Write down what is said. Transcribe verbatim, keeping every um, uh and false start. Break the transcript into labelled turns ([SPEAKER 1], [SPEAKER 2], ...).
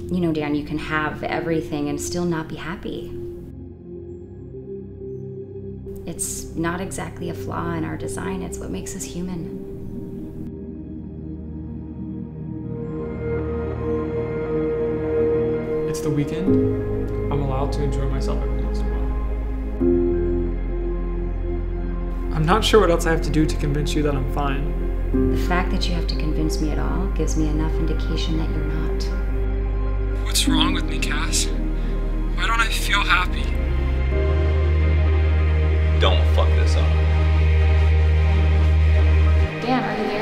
[SPEAKER 1] You know, Dan, you can have everything and still not be happy. It's not exactly a flaw in our design, it's what makes us human.
[SPEAKER 2] It's the weekend. I'm allowed to enjoy myself every once in a while. I'm not sure what else I have to do to convince you that I'm fine.
[SPEAKER 1] The fact that you have to convince me at all gives me enough indication that you're not.
[SPEAKER 2] What's wrong with me, Cass? Why don't I feel happy?
[SPEAKER 3] Don't fuck this up.
[SPEAKER 1] Dan, are you